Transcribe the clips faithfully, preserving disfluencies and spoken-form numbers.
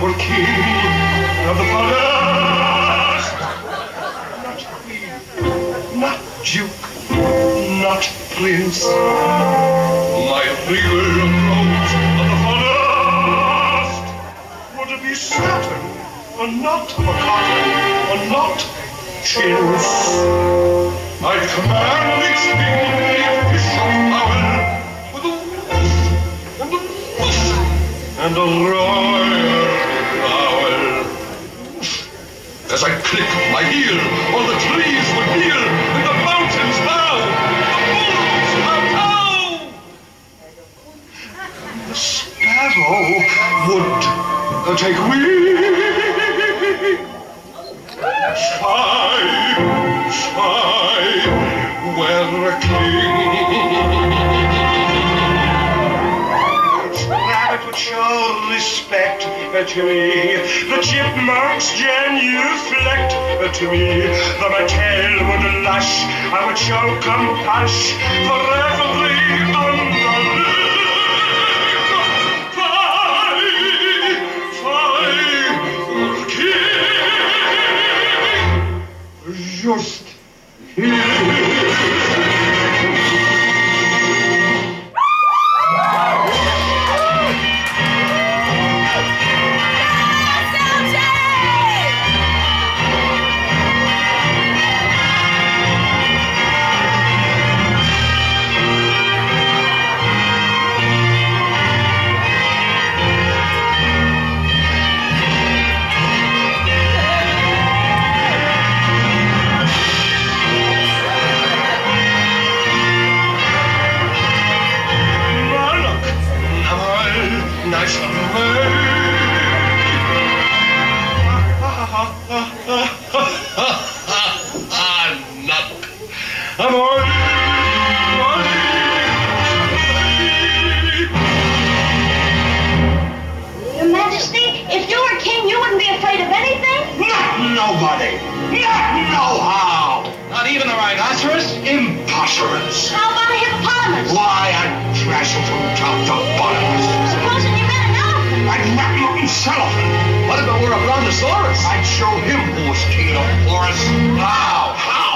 or king of the forest. Not queen, not duke, not prince. My regal rose of the forest would be Saturn, or not cotton, or not chintz. I command its dignity official power with a woof and a woof and a royal growl. As I click my heel, all the trees would kneel and the mountains bow, the bulls bow down. The sparrow would uh, take wing. Spy, spy, where a king. Rabbit would show respect to me. The chipmunks genuflect to me. The mattel would lush. I would show compassion for every underling. Just here. Nice and Nut. I'm on. Your Majesty, if you were king, you wouldn't be afraid of anything? Not nobody. Not no how. Not even the rhinoceros? Imposterous. How about a hippopotamus? Why, I'd trash him from top to bottom. Supposing you met an elephant? I'd wrap him up in cellophane. What if it were a brontosaurus? I'd show him who was king of the forest. How? How?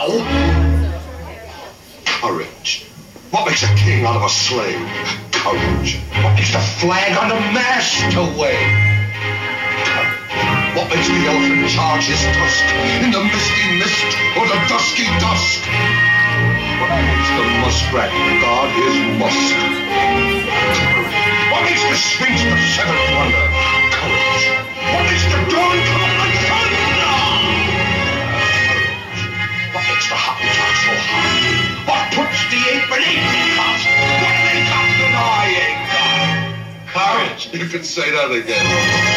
Courage. What makes a king out of a slave? Courage. What makes the flag on the mast to wave? Courage. What makes the elephant charge his tusk in the misty mist or the dusky dusk? What makes the muskrat guard his musk? Courage. What makes the sphinx the seventh wonder? Courage. What makes the dawn come up like thunder? Courage. What makes the Hottentot so hot? What puts the ape beneath the cot? What they got that I ain't got? Courage. You can say that again.